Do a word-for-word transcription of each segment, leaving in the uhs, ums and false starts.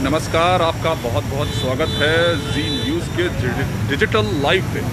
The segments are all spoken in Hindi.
नमस्कार, आपका बहुत बहुत स्वागत है जी न्यूज़ के डिजिटल लाइव पे।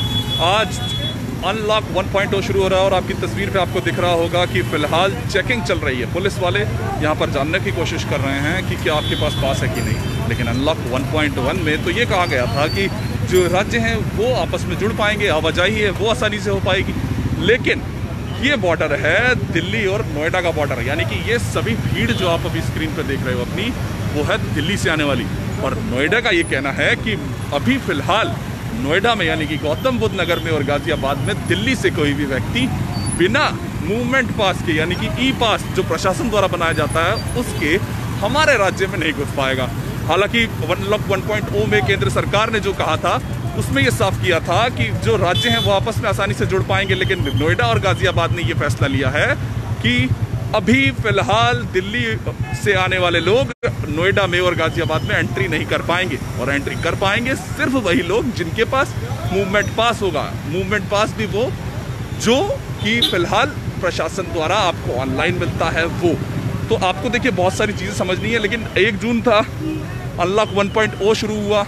आज अनलॉक वन पॉइंट ओ शुरू हो रहा है और आपकी तस्वीर पे आपको दिख रहा होगा कि फ़िलहाल चेकिंग चल रही है। पुलिस वाले यहाँ पर जानने की कोशिश कर रहे हैं कि क्या आपके पास पास है कि नहीं। लेकिन अनलॉक वन पॉइंट वन में तो ये कहा गया था कि जो राज्य हैं वो आपस में जुड़ पाएंगे, आवाजाही है वो आसानी से हो पाएगी। लेकिन ये बॉर्डर है दिल्ली और नोएडा का बॉर्डर, यानी कि ये सभी भीड़ जो आप अभी स्क्रीन पर देख रहे हो अपनी, वो है दिल्ली से आने वाली। और नोएडा का ये कहना है कि अभी फ़िलहाल नोएडा में यानी कि गौतम बुद्ध नगर में और गाज़ियाबाद में दिल्ली से कोई भी व्यक्ति बिना मूवमेंट पास के यानी कि ई पास जो प्रशासन द्वारा बनाया जाता है उसके हमारे राज्य में नहीं घुस पाएगा। हालांकि अनलॉक वन पॉइंट ओ में केंद्र सरकार ने जो कहा था उसमें ये साफ किया था कि जो राज्य हैं वो आपस में आसानी से जुड़ पाएंगे। लेकिन नोएडा और गाज़ियाबाद ने ये फैसला लिया है कि अभी फ़िलहाल दिल्ली से आने वाले लोग नोएडा में और गाज़ियाबाद में एंट्री नहीं कर पाएंगे, और एंट्री कर पाएंगे सिर्फ वही लोग जिनके पास मूवमेंट पास होगा। मूवमेंट पास भी वो जो कि फ़िलहाल प्रशासन द्वारा आपको ऑनलाइन मिलता है वो। तो आपको देखिए बहुत सारी चीज़ें समझनी है। लेकिन एक जून था, अनलॉक वन पॉइंट ओ शुरू हुआ,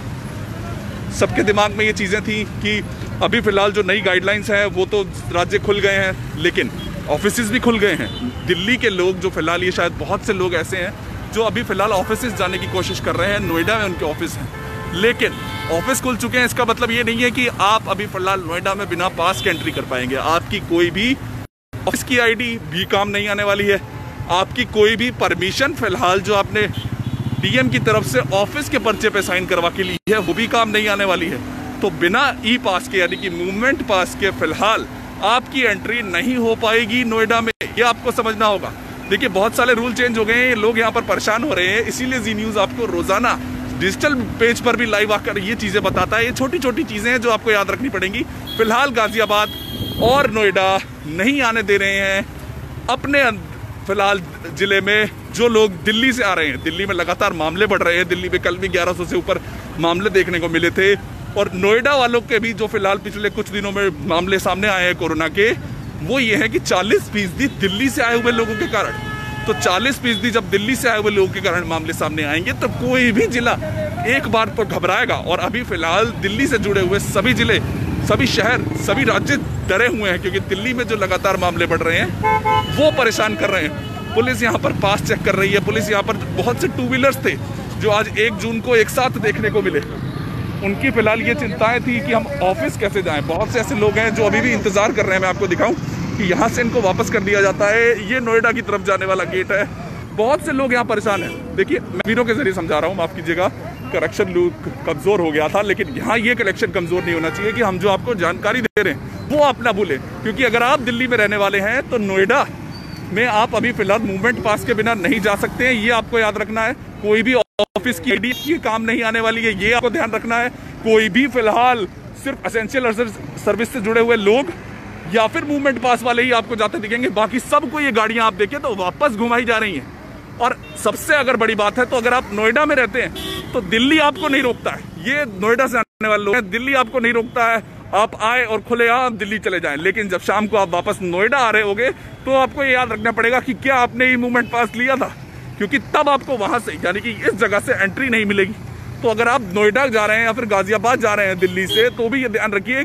सबके दिमाग में ये चीज़ें थी कि अभी फ़िलहाल जो नई गाइडलाइंस हैं वो तो राज्य खुल गए हैं, लेकिन ऑफिसेज भी खुल गए हैं। दिल्ली के लोग जो फ़िलहाल, ये शायद बहुत से लोग ऐसे हैं जो अभी फ़िलहाल ऑफिसेज जाने की कोशिश कर रहे हैं। नोएडा में उनके ऑफिस हैं, लेकिन ऑफिस खुल चुके हैं। इसका मतलब ये नहीं है कि आप अभी फ़िलहाल नोएडा में बिना पास के एंट्री कर पाएंगे। आपकी कोई भी ऑफिस की आईडी भी काम नहीं आने वाली है। आपकी कोई भी परमिशन फ़िलहाल जो आपने डीएम की तरफ से ऑफिस के पर्चे पे साइन करवा के ली है वो भी काम नहीं आने वाली है। तो बिना ई पास के यानी कि मूवमेंट पास के फ़िलहाल आपकी एंट्री नहीं हो पाएगी नोएडा में। ये आपको समझना होगा। देखिए बहुत सारे रूल चेंज हो गए हैं, लोग यहाँ पर परेशान हो रहे हैं। इसीलिए जी न्यूज़ आपको रोजाना डिजिटल पेज पर भी लाइव आकर ये चीज़ें बताता है। ये छोटी छोटी चीज़ें हैं जो आपको याद रखनी पड़ेंगी। फिलहाल गाज़ियाबाद और नोएडा नहीं आने दे रहे हैं अपने फिलहाल जिले में जो लोग दिल्ली से आ रहे हैं। दिल्ली में लगातार मामले बढ़ रहे हैं। दिल्ली में कल भी ग्यारह सौ से ऊपर मामले देखने को मिले थे। और नोएडा वालों के भी जो फिलहाल पिछले कुछ दिनों में मामले सामने आए हैं कोरोना के, वो ये है कि चालीस फीसदी दिल्ली से आए हुए लोगों के कारण। तो चालीस फीसदी जब दिल्ली से आए हुए लोगों के कारण मामले सामने आएंगे तो कोई भी जिला एक बार तो घबराएगा। और अभी फिलहाल दिल्ली से जुड़े हुए सभी जिले, सभी शहर, सभी राज्य डरे हुए हैं, क्योंकि दिल्ली में जो लगातार मामले बढ़ रहे हैं वो परेशान कर रहे हैं। पुलिस यहाँ पर पास चेक कर रही है। पुलिस यहाँ पर बहुत से टू व्हीलर्स थे जो आज एक जून को एक साथ देखने को मिले। उनकी फिलहाल ये चिंताएं थी कि हम ऑफिस कैसे जाएं। बहुत से ऐसे लोग हैं जो अभी भी इंतजार कर रहे हैं। मैं आपको दिखाऊं कि यहाँ से इनको वापस कर दिया जाता है। ये नोएडा की तरफ जाने वाला गेट है। बहुत से लोग यहाँ परेशान हैं। देखिए मैं वीडियो के जरिए समझा रहा हूँ, माफ कीजिएगा, करेक्शन लुक कमज़ोर हो गया था। लेकिन यहाँ ये कलेक्शन कमज़ोर नहीं होना चाहिए कि हम जो आपको जानकारी दे रहे हैं वो आप ना भूलें। क्योंकि अगर आप दिल्ली में रहने वाले हैं तो नोएडा में आप अभी फिलहाल मूवमेंट पास के बिना नहीं जा सकते हैं। ये आपको याद रखना है। कोई भी ऑफिस की आईडी की काम नहीं आने वाली है, ये आपको ध्यान रखना है। कोई भी फिलहाल सिर्फ एसेंशियल सर्विस से जुड़े हुए लोग या फिर मूवमेंट पास वाले ही आपको जाते दिखेंगे। बाकी सबको ये गाड़ियां आप देखिए तो वापस घुमाई जा रही हैं। और सबसे अगर बड़ी बात है तो अगर आप नोएडा में रहते हैं तो दिल्ली आपको नहीं रोकता है। ये नोएडा से आने वाले लोग हैं, दिल्ली आपको नहीं रोकता है। आप आए और खुलेआम दिल्ली चले जाएं। लेकिन जब शाम को आप वापस नोएडा आ रहे होगे तो आपको ये याद रखना पड़ेगा कि क्या आपने ये मूवमेंट पास लिया था, क्योंकि तब आपको वहां से यानी कि इस जगह से एंट्री नहीं मिलेगी। तो अगर आप नोएडा जा रहे हैं या फिर गाज़ियाबाद जा रहे हैं दिल्ली से, तो भी ये ध्यान रखिए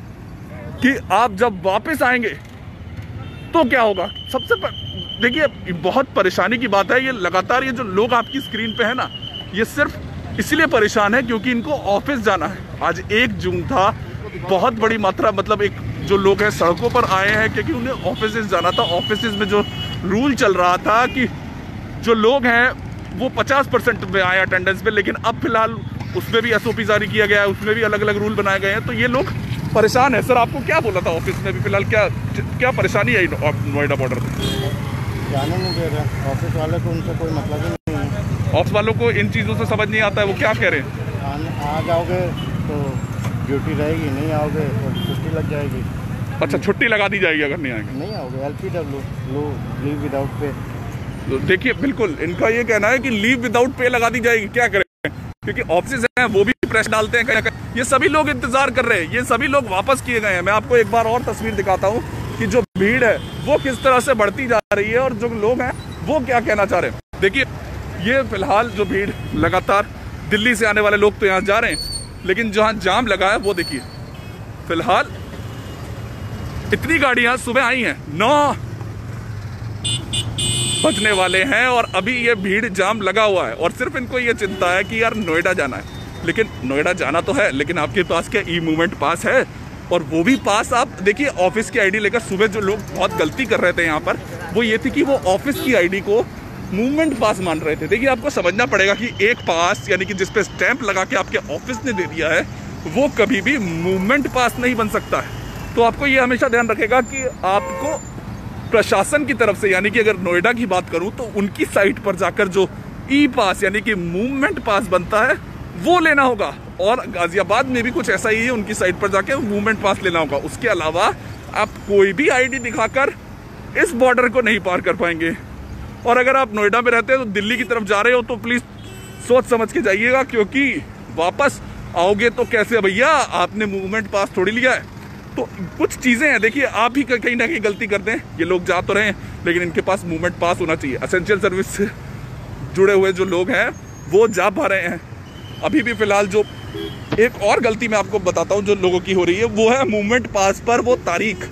कि आप जब वापस आएंगे तो क्या होगा। सबसे पर... देखिए बहुत परेशानी की बात है। ये लगातार ये जो लोग आपकी स्क्रीन पे है ना, ये सिर्फ इसलिए परेशान है क्योंकि इनको ऑफिस जाना है। आज एक जून था, बहुत बड़ी मात्रा मतलब एक जो लोग हैं सड़कों पर आए हैं क्योंकि उन्हें ऑफिस जाना था। ऑफिस में जो रूल चल रहा था कि जो लोग हैं वो पचास परसेंट पे आए अटेंडेंस पे, लेकिन अब फिलहाल उसमें भी एसओपी जारी किया गया है, उसमें भी अलग अलग रूल बनाए गए हैं। तो ये लोग परेशान है। सर आपको क्या बोला था ऑफिस में भी फिलहाल क्या क्या परेशानी है नोएडा बॉर्डर पे? जाने नहीं दे रहे ऑफिस वाले को, उनसे कोई मतलब ही नहीं है। ऑफिस वालों को इन चीज़ों से समझ नहीं आता है। वो क्या कह रहे हैं? आ जाओगे तो ड्यूटी रहेगी, नहीं आओगे तो छुट्टी लग जाएगी। अच्छा, छुट्टी लगा दी जाएगी अगर नहीं आएंगे? नहीं आओगे एल पी डब्ल्यू, लो लीव विदाउट पे। देखिए बिल्कुल इनका ये कहना है कि लीव विदाउट पे लगा दी जाएगी। क्या करें, क्योंकि ऑफिस हैं वो भी प्रेशर डालते हैं कहीं ना कहीं। ये सभी लोग इंतजार कर रहे हैं। ये सभी लोग वापस किए गए हैं। मैं आपको एक बार और तस्वीर दिखाता हूँ कि जो भीड़ है वो किस तरह से बढ़ती जा रही है और जो लोग हैं वो क्या कहना चाह रहे हैं। देखिए ये फिलहाल जो भीड़ लगातार दिल्ली से आने वाले लोग तो यहाँ जा रहे हैं, लेकिन जहाँ जाम लगा है वो देखिए। फिलहाल इतनी गाड़ियाँ सुबह आई हैं, नौ बजने वाले हैं और अभी ये भीड़ जाम लगा हुआ है। और सिर्फ इनको ये चिंता है कि यार नोएडा जाना है, लेकिन नोएडा जाना तो है, लेकिन आपके पास क्या ई मूवमेंट पास है? और वो भी पास आप देखिए ऑफिस की आईडी लेकर। सुबह जो लोग बहुत गलती कर रहे थे यहाँ पर, वो ये थी कि वो ऑफिस की आईडी को मूवमेंट पास मान रहे थे। देखिए आपको समझना पड़ेगा कि एक पास यानी कि जिस पे स्टैंप लगा के आपके ऑफिस ने दे दिया है, वो कभी भी मूवमेंट पास नहीं बन सकता है। तो आपको ये हमेशा ध्यान रखेगा कि आपको प्रशासन की तरफ से, यानी कि अगर नोएडा की बात करूं तो उनकी साइट पर जाकर जो ई पास यानी कि मूवमेंट पास बनता है वो लेना होगा। और गाजियाबाद में भी कुछ ऐसा ही है, उनकी साइट पर जाकर मूवमेंट पास लेना होगा। उसके अलावा आप कोई भी आईडी दिखाकर इस बॉर्डर को नहीं पार कर पाएंगे। और अगर आप नोएडा में रहते हैं तो दिल्ली की तरफ जा रहे हो तो प्लीज सोच समझ के जाइएगा, क्योंकि वापस आओगे तो कैसे भैया, आपने मूवमेंट पास थोड़ी लिया है। तो कुछ चीजें हैं, देखिए आप ही कहीं ना कहीं गलती करते हैं। ये लोग जा तो रहे हैं, लेकिन इनके पास मूवमेंट पास होना चाहिए। एसेंशियल सर्विस से जुड़े हुए जो लोग हैं वो जा पा रहे हैं। अभी भी फिलहाल जो एक और गलती मैं आपको बताता हूँ जो लोगों की हो रही है, वो है मूवमेंट पास पर वो तारीख।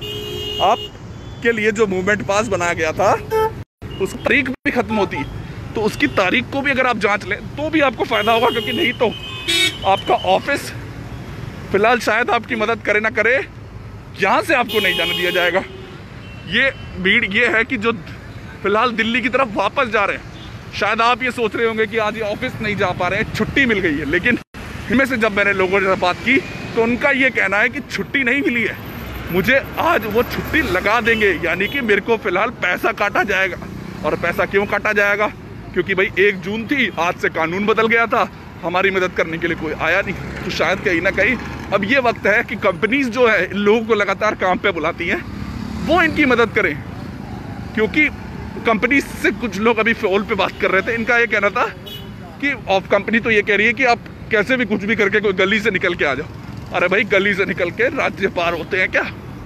आपके लिए जो मूवमेंट पास बनाया गया था उस तारीख भी खत्म होती, तो उसकी तारीख को भी अगर आप जांच लें तो भी आपको फायदा होगा, क्योंकि नहीं तो आपका ऑफिस फिलहाल शायद आपकी मदद करे ना करे, यहाँ से आपको नहीं जाने दिया जाएगा। ये भीड़ ये है कि जो फिलहाल दिल्ली की तरफ वापस जा रहे हैं, शायद आप ये सोच रहे होंगे कि आज ये ऑफिस नहीं जा पा रहे हैं, छुट्टी मिल गई है। लेकिन इनमें से जब मैंने लोगों से बात की तो उनका ये कहना है कि छुट्टी नहीं मिली है, मुझे आज वो छुट्टी लगा देंगे, यानी कि मेरे को फिलहाल पैसा काटा जाएगा। और पैसा क्यों काटा जाएगा? क्योंकि भाई एक जून थी, आज से कानून बदल गया था, हमारी मदद करने के लिए कोई आया नहीं। तो शायद कहीं ना कहीं अब ये वक्त है कि कंपनीज जो है इन लोगों को लगातार काम पे बुलाती हैं, वो इनकी मदद करें। क्योंकि कंपनी से कुछ लोग अभी फोन पे बात कर रहे थे, इनका ये कहना था कि ऑफ कंपनी तो ये कह रही है कि आप कैसे भी कुछ भी करके कोई गली से निकल के आ जाओ। अरे भाई गली से निकल के राज्य पार होते हैं क्या?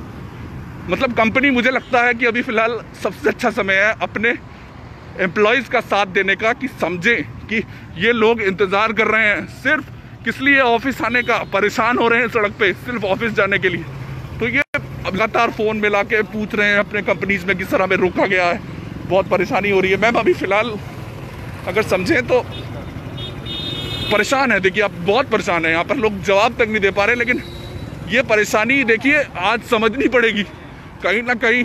मतलब कंपनी, मुझे लगता है कि अभी फिलहाल सबसे अच्छा समय है अपने एम्प्लॉयज़ का साथ देने का, कि समझें कि ये लोग इंतज़ार कर रहे हैं सिर्फ किस लिए, ऑफिस आने का। परेशान हो रहे हैं सड़क पे सिर्फ ऑफिस जाने के लिए। तो ये लगातार फ़ोन में ला के पूछ रहे हैं अपने कंपनीज में किस तरह में रोका गया है, बहुत परेशानी हो रही है। मैम अभी फ़िलहाल अगर समझें तो परेशान है, देखिए आप बहुत परेशान है, यहाँ पर लोग जवाब तक नहीं दे पा रहे। लेकिन ये परेशानी देखिए आज समझनी पड़ेगी। कहीं ना कहीं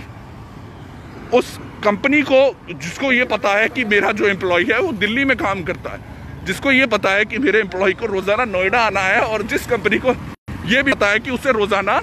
उस कंपनी को, जिसको ये पता है कि मेरा जो एम्प्लॉय है वो दिल्ली में काम करता है, जिसको ये पता है कि मेरे एम्प्लॉय को रोज़ाना नोएडा आना है, और जिस कंपनी को ये भी पता है कि उसे रोज़ाना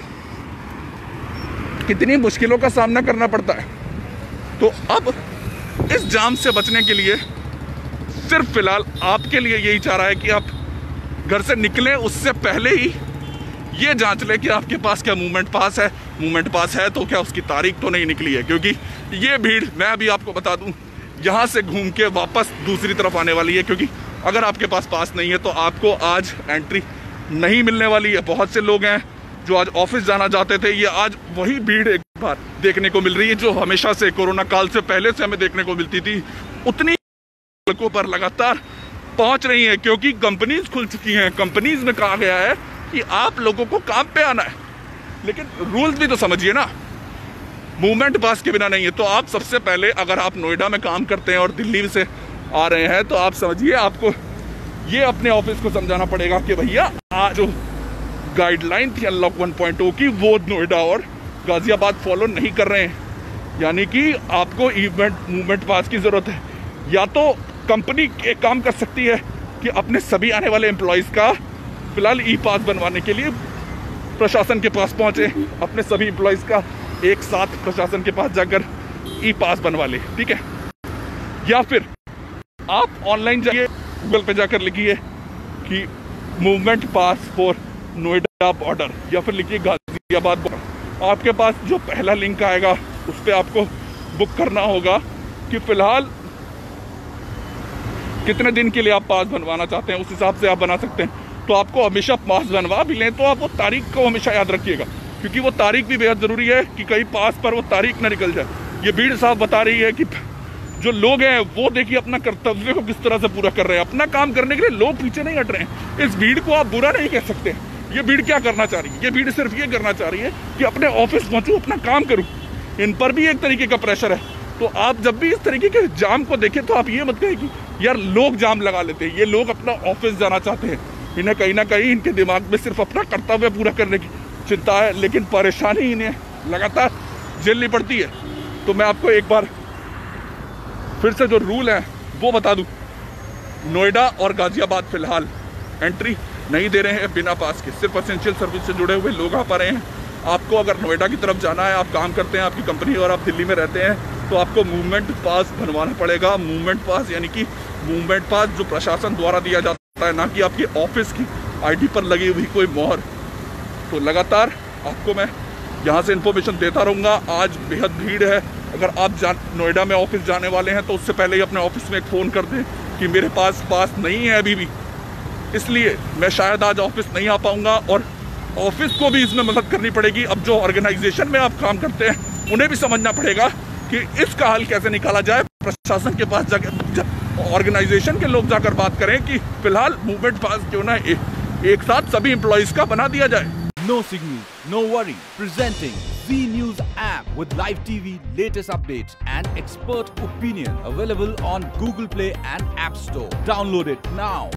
कितनी मुश्किलों का सामना करना पड़ता है, तो अब इस जाम से बचने के लिए सिर्फ फिलहाल आपके लिए यही चाह रहा है कि आप घर से निकलें उससे पहले ही ये जांच लें कि आपके पास क्या मूवमेंट पास है। मूवमेंट पास है तो क्या उसकी तारीख तो नहीं निकली है, क्योंकि ये भीड़, मैं अभी आपको बता दूं, यहाँ से घूम के वापस दूसरी तरफ आने वाली है। क्योंकि अगर आपके पास पास नहीं है तो आपको आज एंट्री नहीं मिलने वाली है। बहुत से लोग हैं जो आज ऑफिस जाना चाहते थे, ये आज वही भीड़ एक बार देखने को मिल रही है जो हमेशा से कोरोना काल से पहले से हमें देखने को मिलती थी। उतनी सड़कों पर लगातार पहुंच रही है, क्योंकि कंपनीज खुल चुकी हैं। कंपनीज में कहा गया है कि आप लोगों को काम पे आना है, लेकिन रूल्स भी तो समझिए ना, मूवमेंट पास के बिना नहीं है। तो आप सबसे पहले, अगर आप नोएडा में काम करते हैं और दिल्ली से आ रहे हैं, तो आप समझिए आपको ये अपने ऑफिस को समझाना पड़ेगा कि भैया आज जो गाइडलाइन थी अनलॉक वन पॉइंट ओ की, वो नोएडा और गाजियाबाद फॉलो नहीं कर रहे हैं। यानी कि आपको इवेंट मूवमेंट पास की ज़रूरत है। या तो कंपनी एक काम कर सकती है कि अपने सभी आने वाले एम्प्लॉयज़ का फिलहाल ई पास बनवाने के लिए प्रशासन के पास पहुंचे, अपने सभी एम्प्लॉयज़ का एक साथ प्रशासन के पास जाकर ई पास बनवा ले, ठीक है। या फिर आप ऑनलाइन जाइए, गूगल पे जाकर लिखिए कि movement pass for Noida border, या फिर लिखिए गाजियाबाद बॉर्डर। आपके पास जो पहला लिंक आएगा उस पर आपको बुक करना होगा कि फिलहाल कितने दिन के लिए आप पास बनवाना चाहते हैं, उस हिसाब से आप बना सकते हैं। तो आपको हमेशा पास बनवा भी लें तो आप वो तारीख को हमेशा याद रखिएगा, क्योंकि वो तारीख भी बेहद ज़रूरी है कि कहीं पास पर वो तारीख ना निकल जाए। ये भीड़ साहब बता रही है कि जो लोग हैं वो देखिए अपना कर्तव्य को किस तरह से पूरा कर रहे हैं। अपना काम करने के लिए लोग पीछे नहीं हट रहे हैं। इस भीड़ को आप बुरा नहीं कह सकते। ये भीड़ क्या करना चाह रही है? ये भीड़ सिर्फ ये करना चाह रही है कि अपने ऑफिस पहुंचूं, अपना काम करूं। इन पर भी एक तरीके का प्रेशर है। तो आप जब भी इस तरीके के जाम को देखें तो आप ये मत कहें कि यार लोग जाम लगा लेते हैं। ये लोग अपना ऑफिस जाना चाहते हैं। इन्हें कहीं ना कहीं इनके दिमाग में सिर्फ अपना कर्तव्य पूरा करने की चिंता है, लेकिन परेशानी इन्हें लगातार झेलनी पड़ती है। तो मैं आपको एक बार फिर से जो रूल है वो बता दूं। नोएडा और गाजियाबाद फिलहाल एंट्री नहीं दे रहे हैं बिना पास के। सिर्फ एसेंशियल सर्विस से जुड़े हुए लोग आ पा रहे हैं। आपको अगर नोएडा की तरफ जाना है, आप काम करते हैं आपकी कंपनी और आप दिल्ली में रहते हैं, तो आपको मूवमेंट पास बनवाना पड़ेगा। मूवमेंट पास यानी कि मूवमेंट पास जो प्रशासन द्वारा दिया जाता है, ना कि आपकी ऑफिस की आईडी पर लगी हुई कोई मोहर। तो लगातार आपको मैं यहाँ से इन्फॉर्मेशन देता रहूँगा। आज बेहद भीड़ है। अगर आप जा नोएडा में ऑफिस जाने वाले हैं तो उससे पहले ही अपने ऑफिस में एक फ़ोन कर दें कि मेरे पास पास नहीं है अभी भी, इसलिए मैं शायद आज ऑफिस नहीं आ पाऊँगा। और ऑफिस को भी इसमें मदद करनी पड़ेगी। अब जो ऑर्गेनाइजेशन में आप काम करते हैं उन्हें भी समझना पड़ेगा कि इसका हल कैसे निकाला जाए। प्रशासन के पास जाकर ऑर्गेनाइजेशन के लोग जाकर बात करें कि फिलहाल मूवमेंट पास क्यों ना ए, एक साथ सभी एम्प्लॉइज का बना दिया जाए। No signal, no worry. Presenting Z News app with live T V, latest updates and expert opinion. Available on Google Play and App Store. Download it now.